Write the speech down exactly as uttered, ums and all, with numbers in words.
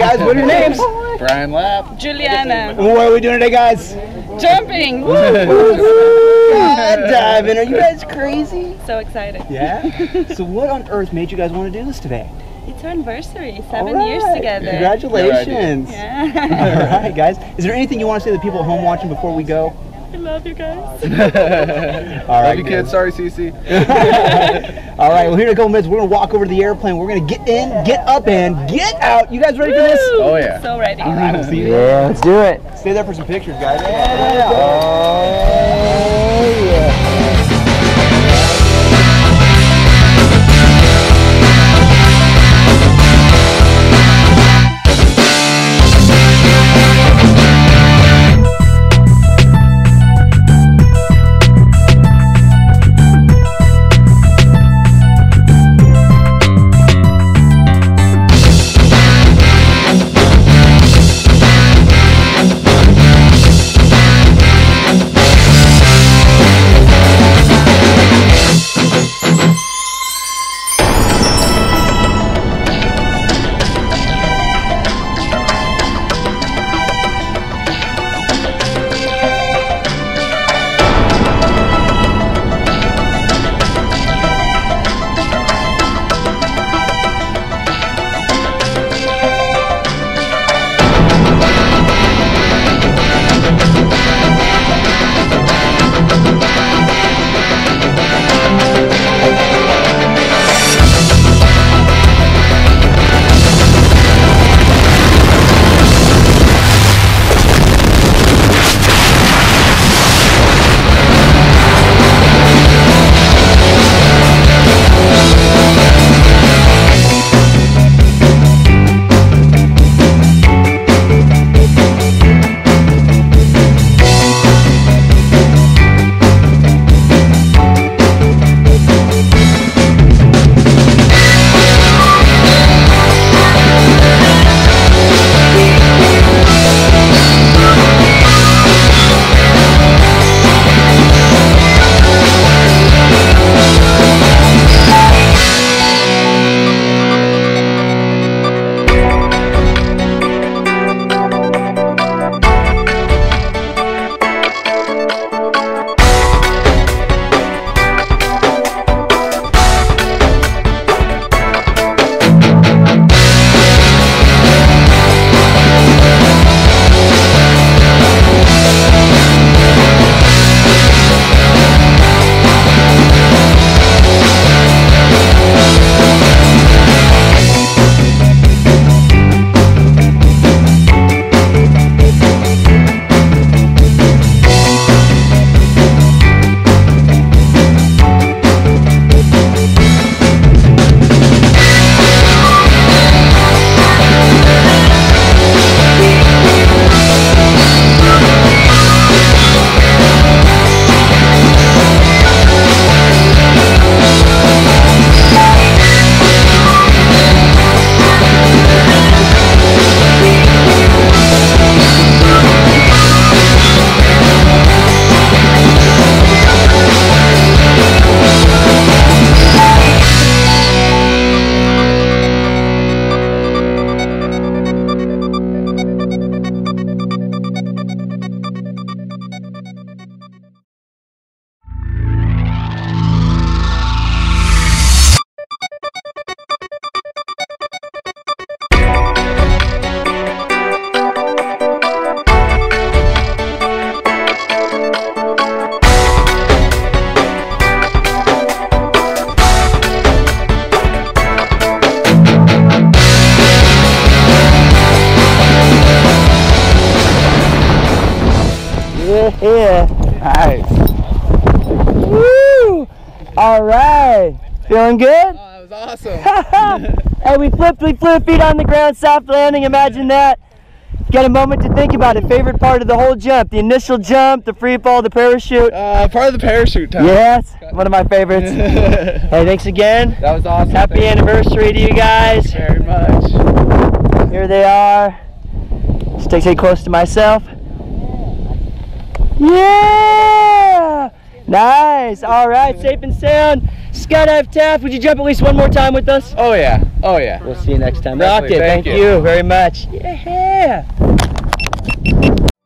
guys. What are your names? Brian Lapp. Juliana. What are we doing today, guys? Jumping. Skydiving. Are you guys crazy? So excited. Yeah? So what on earth made you guys want to do this today? It's our anniversary. Seven right. years together. Congratulations. Yeah. All right, guys. Is there anything you want to say to the people at home watching before we go? I love you guys. All right, love you kids. Sorry, Cece. All right, well, here in a couple minutes, we're going to walk over to the airplane. We're going to get in, get up, and get out. You guys ready for this? Oh, yeah. So ready. All right, we'll see you. Yeah, let's do it. Stay there for some pictures, guys. Yeah. Oh, yeah. Yeah. Nice. Woo! All right. Feeling good? Oh, that was awesome. Hey, we flipped, we flew feet on the ground, soft landing. Imagine that. Got a moment to think about it. Favorite part of the whole jump? The initial jump, the free fall, the parachute? Uh, part of the parachute time. Yes, one of my favorites. Hey, thanks again. That was awesome. Happy Thank anniversary to you guys. you very much. Here they are. Just take it close to myself. Yeah! Nice. All right, safe and sound. Skydive Taft, would you jump at least one more time with us? Oh yeah. Oh yeah. We'll see you next time. Definitely. Rocked it. Thank, Thank you. you very much. Yeah.